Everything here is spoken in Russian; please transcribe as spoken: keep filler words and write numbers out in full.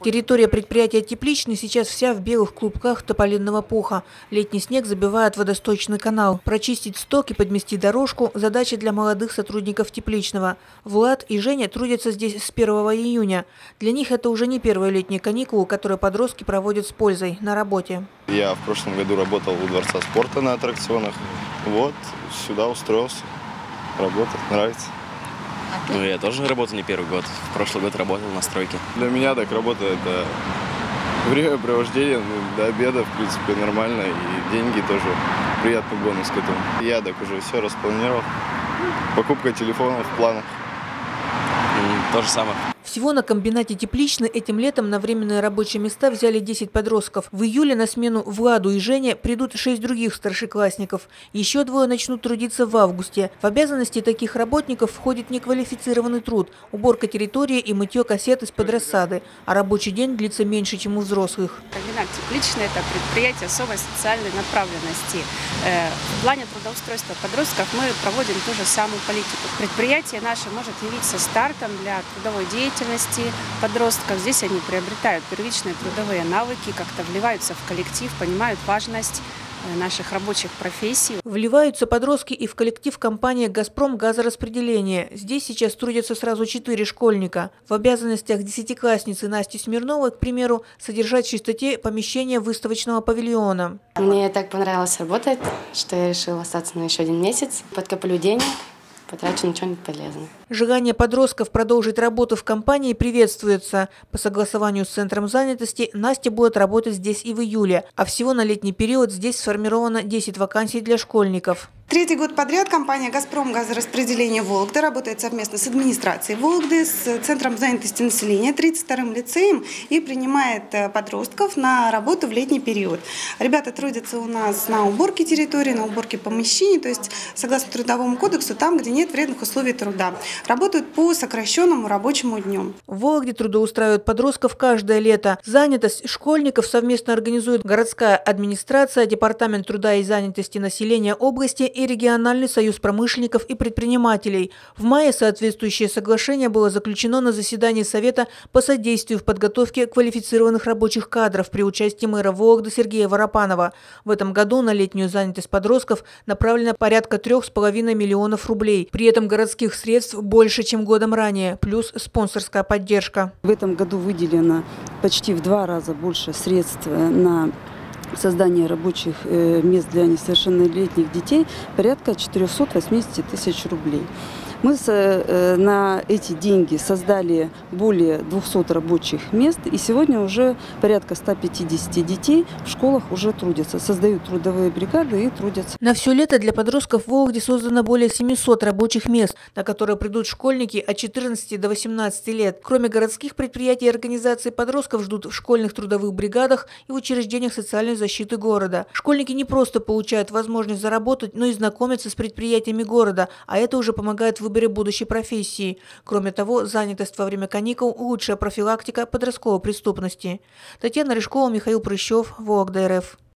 Территория предприятия «Тепличный» сейчас вся в белых клубках тополинного пуха. Летний снег забивает водосточный канал. Прочистить сток и подмести дорожку – задача для молодых сотрудников «Тепличного». Влад и Женя трудятся здесь с первого июня. Для них это уже не первые летние каникулы, которые подростки проводят с пользой на работе. Я в прошлом году работал у Дворца спорта на аттракционах. Вот, сюда устроился. Работать нравится. Ну, я тоже работаю не первый год. В прошлый год работал на стройке. Для меня так работа – это времяпровождение, ну, до обеда, в принципе, нормально. И деньги тоже приятный бонус к этому. Я так уже все распланировал. Покупка телефона в планах. Mm, то же самое. Всего на комбинате «Тепличный» этим летом на временные рабочие места взяли десять подростков. В июле на смену Владу и Жене придут шесть других старшеклассников. Еще двое начнут трудиться в августе. В обязанности таких работников входит неквалифицированный труд – уборка территории и мытье кассет из-под рассады. А рабочий день длится меньше, чем у взрослых. Комбинат «Тепличный» – это предприятие особой социальной направленности. В плане трудоустройства подростков мы проводим ту же самую политику. Предприятие наше может явиться стартом для трудовой деятельности подростков. Здесь они приобретают первичные трудовые навыки, как-то вливаются в коллектив, понимают важность наших рабочих профессий. Вливаются подростки и в коллектив компании «Газпром газораспределение». Здесь сейчас трудятся сразу четыре школьника. В обязанностях десятиклассницы Насти Смирновой, к примеру, содержать в чистоте помещение выставочного павильона. Мне так понравилось работать, что я решила остаться на еще один месяц. Подкоплю денег. Потрачу на что-нибудь полезное. Желание подростков продолжить работу в компании приветствуется. По согласованию с Центром занятости Настя будет работать здесь и в июле. А всего на летний период здесь сформировано десять вакансий для школьников. Третий год подряд компания «Газпром газораспределение Вологда» работает совместно с администрацией Вологды, с Центром занятости населения, тридцать вторым лицеем и принимает подростков на работу в летний период. Ребята трудятся у нас на уборке территории, на уборке помещений, то есть согласно Трудовому кодексу, там, где нет вредных условий труда. Работают по сокращенному рабочему дню. В Вологде трудоустраивают подростков каждое лето. Занятость школьников совместно организует городская администрация, Департамент труда и занятости населения области и региональный союз промышленников и предпринимателей. В мае соответствующее соглашение было заключено на заседании Совета по содействию в подготовке квалифицированных рабочих кадров при участии мэра Вологды Сергея Воропанова. В этом году на летнюю занятость подростков направлено порядка трех с половиной миллионов рублей. При этом городских средств больше, чем годом ранее, плюс спонсорская поддержка. В этом году выделено почти в два раза больше средств на создание рабочих мест для несовершеннолетних детей, порядка четырёхсот восьмидесяти тысяч рублей. Мы на эти деньги создали более двухсот рабочих мест, и сегодня уже порядка ста пятидесяти детей в школах уже трудятся, создают трудовые бригады и трудятся. На все лето для подростков в Вологде создано более семисот рабочих мест, на которые придут школьники от четырнадцати до восемнадцати лет. Кроме городских предприятий и организаций, подростков ждут в школьных трудовых бригадах и в учреждениях социальной защиты города. Школьники не просто получают возможность заработать, но и знакомятся с предприятиями города, а это уже помогает в выборе будущей профессии. Кроме того, занятость во время каникул – лучшая профилактика подростковой преступности. Татьяна Рыжкова, Михаил Прыщев, Вологда РФ.